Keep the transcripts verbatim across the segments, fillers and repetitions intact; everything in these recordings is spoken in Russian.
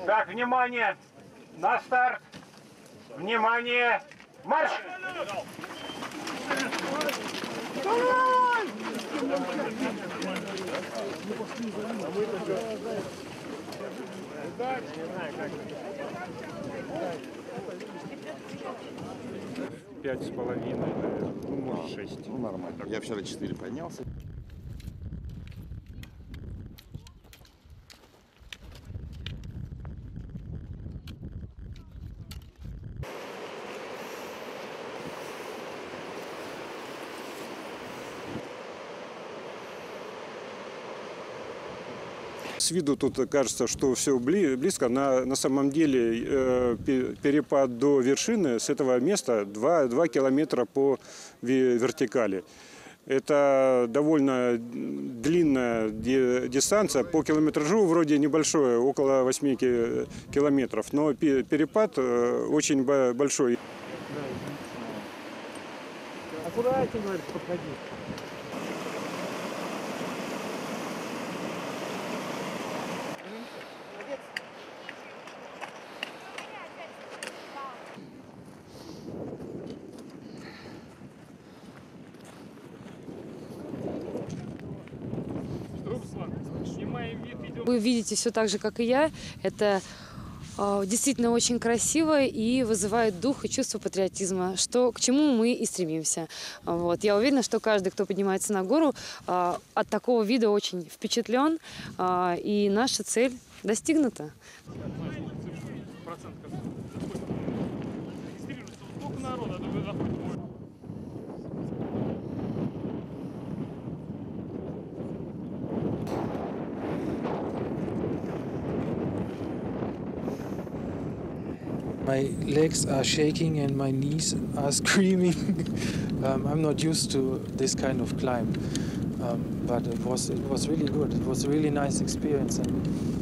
Так, внимание, на старт. Внимание, марш! Пять с половиной, ну, может, шесть. Ну, нормально. Я вчера четыре поднялся. С виду тут кажется, что все близко. На, на самом деле э, перепад до вершины с этого места два километра по вертикали. Это довольно длинная дистанция. По километражу вроде небольшое, около восьми километров. Но перепад очень большой. Аккуратнее, говорит, подходи. Вы видите все так же, как и я. Это э, действительно очень красиво и вызывает дух и чувство патриотизма, что, к чему мы и стремимся. Вот. Я уверена, что каждый, кто поднимается на гору, э, от такого вида очень впечатлен, э, и наша цель достигнута. My legs are shaking and my knees are screaming. um, I'm not used to this kind of climb, um, but it was it was really good. It was a really nice experience, and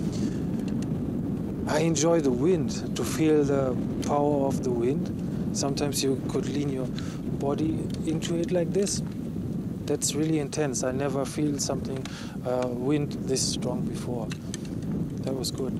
I enjoy the wind. To feel the power of the wind. Sometimes you could lean your body into it like this. That's really intense. I never feel something uh, wind this strong before. That was good.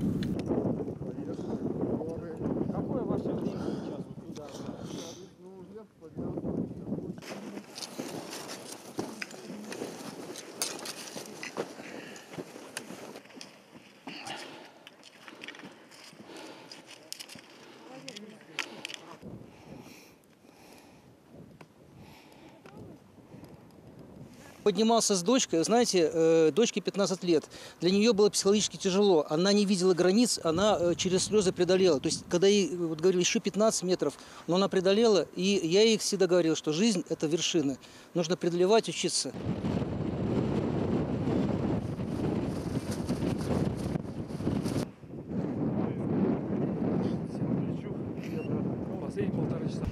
Поднимался с дочкой, знаете, э, дочке пятнадцать лет. Для нее было психологически тяжело. Она не видела границ, она э, через слезы преодолела. То есть, когда ей вот, говорили еще пятнадцать метров, но она преодолела, и я ей всегда говорил, что жизнь – это вершина. Нужно преодолевать, учиться. Последние полтора часа.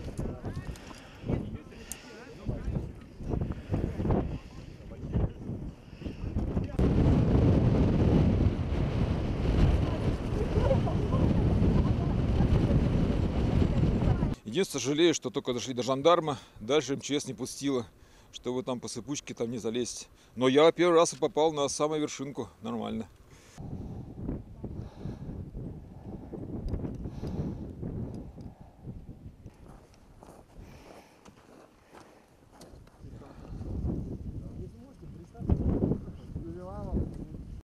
Единственное, жалею, что только дошли до жандарма, дальше эм че эс не пустила, чтобы там по сыпучке там не залезть. Но я первый раз и попал на самую вершинку, нормально.